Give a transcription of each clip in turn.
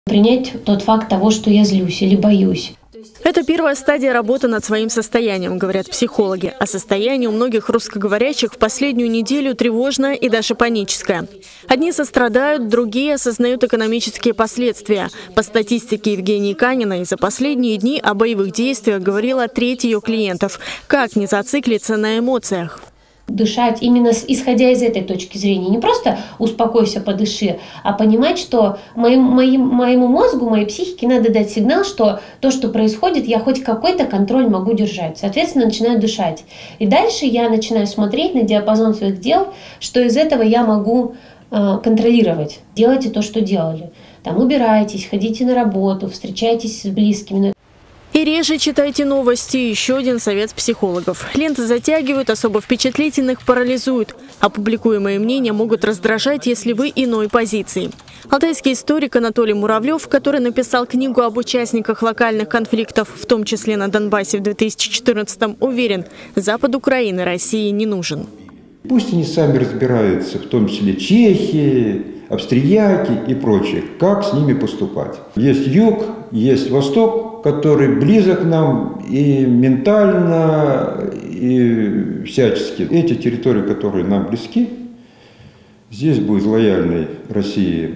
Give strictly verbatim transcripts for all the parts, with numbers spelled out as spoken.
Принять тот факт того, что я злюсь или боюсь. Это первая стадия работы над своим состоянием, говорят психологи. А состояние у многих русскоговорящих в последнюю неделю тревожное и даже паническое. Одни сострадают, другие осознают экономические последствия. По статистике Евгении Каниной, за последние дни о боевых действиях говорила треть ее клиентов. Как не зациклиться на эмоциях? Дышать именно исходя из этой точки зрения. Не просто успокойся, подыши, а понимать, что моим, моим, моему мозгу, моей психике надо дать сигнал, что то, что происходит, я хоть какой-то контроль могу держать. Соответственно, начинаю дышать. И дальше я начинаю смотреть на диапазон своих дел, что из этого я могу э, контролировать. Делайте то, что делали. Там убирайтесь, ходите на работу, встречайтесь с близкими. И реже читайте новости. Еще один совет психологов. Ленты затягивают, особо впечатлительных парализуют. Опубликуемые мнения могут раздражать, если вы иной позиции. Алтайский историк Анатолий Муравлев, который написал книгу об участниках локальных конфликтов, в том числе на Донбассе в две тысячи четырнадцатом, уверен, Запад Украины России не нужен. Пусть они сами разбираются, в том числе чехи, австрияки и прочие, как с ними поступать. Есть юг, есть восток, который близок нам и ментально, и всячески. Эти территории, которые нам близки, здесь будет лояльный России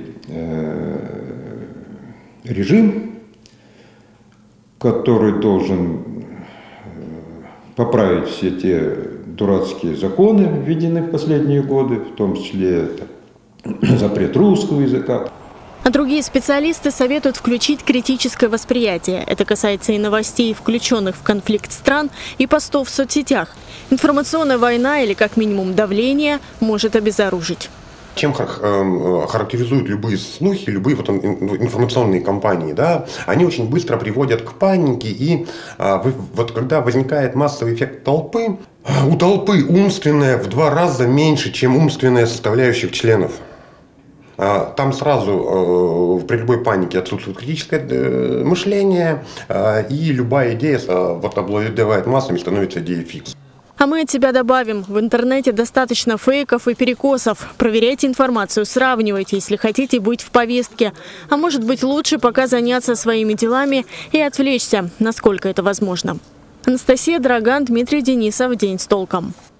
режим, который должен поправить все те дурацкие законы, введенные в последние годы, в том числе запрет русского языка. А другие специалисты советуют включить критическое восприятие. Это касается и новостей, включенных в конфликт стран, и постов в соцсетях. Информационная война или, как минимум, давление может обезоружить. Чем характеризуют любые слухи, любые вот информационные кампании, да, они очень быстро приводят к панике, и вот когда возникает массовый эффект толпы, у толпы умственная в два раза меньше, чем умственная составляющих членов. Там сразу при любой панике отсутствует критическое мышление, и любая идея вот обладает массами, становится идеей фикс. А мы от себя добавим. В интернете достаточно фейков и перекосов. Проверяйте информацию, сравнивайте, если хотите быть в повестке. А может быть, лучше пока заняться своими делами и отвлечься, насколько это возможно. Анастасия Драган, Дмитрий Денисов. День с толком.